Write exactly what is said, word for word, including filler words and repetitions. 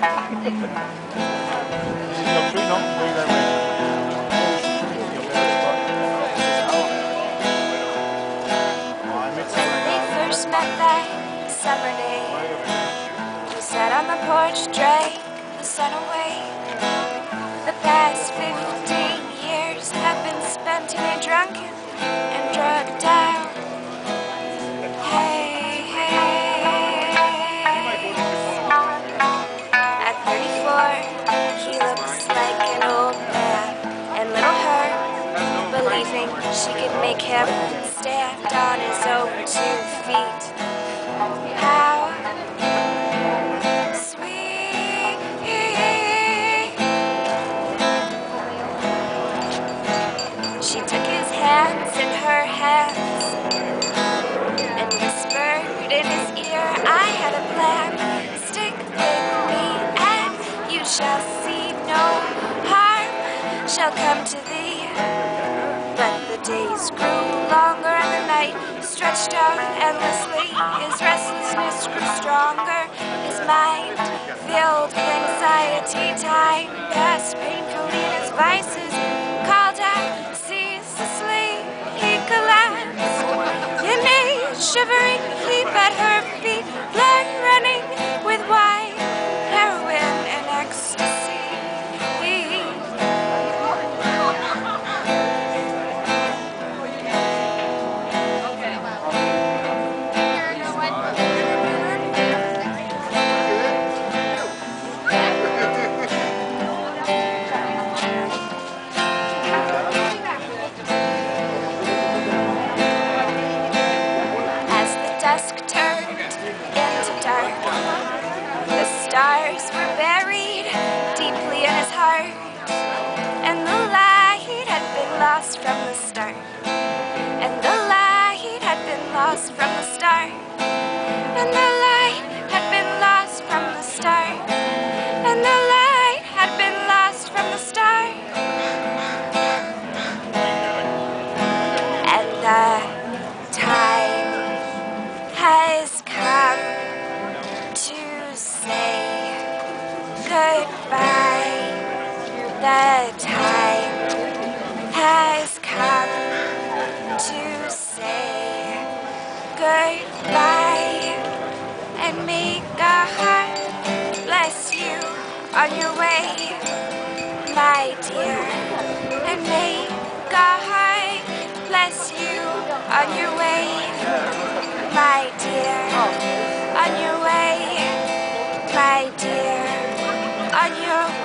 First met that summer day, we sat on the porch, drank the sun away. The past fifteen years have been spent in a drunken and drugged out. Hey, hey. At thirty-four, he looks like an old man, and little her, believing she could make him stand on his own two feet. How sweet. She took his hands in her hands and whispered in his ear, I had a plan. Stick with me and you shall see no harm shall come to thee. But the days grew longer and the night stretched out endlessly. His restlessness grew stronger, his mind filled with anxiety. Time passed painfully and his vices called out ceaselessly. He collapsed in a shivering heap at her feet, blood running with wine, heroin and ecstasy. Dusk turned into dark. The stars were buried deeply in his heart, and the light had been lost from the start. And the light had been lost from the start. And the light had been lost from the start. And the light had been lost from the start. And the time has come to say goodbye. The time has come to say goodbye. And may God bless you on your way, my dear. And may God bless you on your way, my dear, on your way, my dear, on your way.